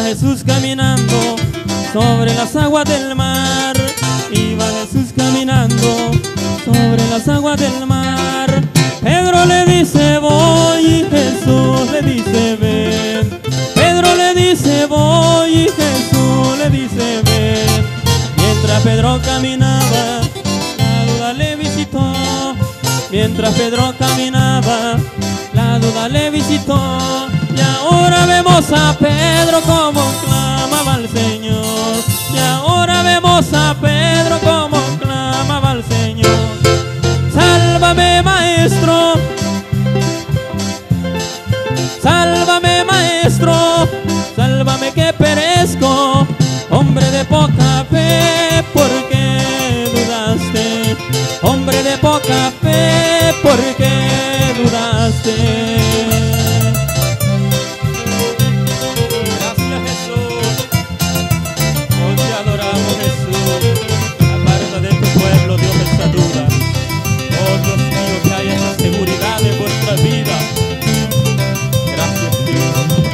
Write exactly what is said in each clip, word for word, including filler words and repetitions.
Jesús caminando sobre las aguas del mar. Iba Jesús caminando sobre las aguas del mar. Pedro le dice voy y Jesús le dice ven. Pedro le dice voy y Jesús le dice ven. Mientras Pedro caminaba, la duda le visitó. Mientras Pedro caminaba, la duda le visitó. Y ahora vemos a Pedro como clamaba al Señor. Y ahora vemos a Pedro como clamaba al Señor. Sálvame, maestro. Sálvame, maestro. Sálvame que perezco. Hombre de poca fe, ¿por qué dudaste? Hombre de poca fe, ¿por qué dudaste? Gracias, Jesús. Hoy te adoramos, Jesús. Aparta de tu pueblo, Dios, esa duda. Oh, Dios mío, que haya esa seguridad en vuestra vida. Gracias, Dios.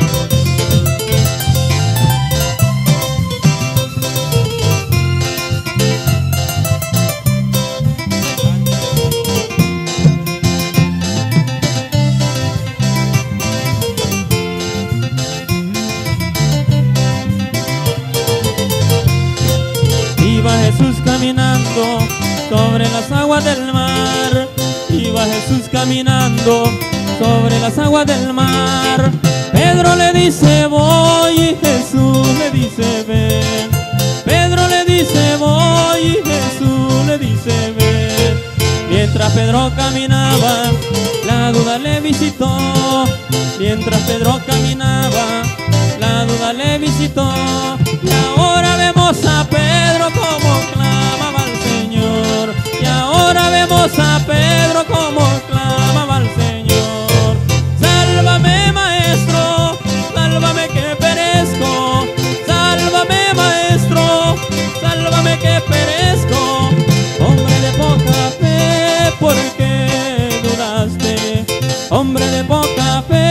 Jesús caminando sobre las aguas del mar. Iba Jesús caminando sobre las aguas del mar. Pedro le dice voy y Jesús le dice ven. Pedro le dice voy y Jesús le dice ven. Mientras Pedro caminaba, la duda le visitó. Mientras Pedro caminaba, la duda le visitó. Y ahora vemos a Pedro como clamaba al Señor. Y ahora vemos a Pedro como clamaba al Señor. Sálvame, maestro, sálvame que perezco. Sálvame, maestro, sálvame que perezco. Hombre de poca fe, ¿por qué dudaste? Hombre de poca fe,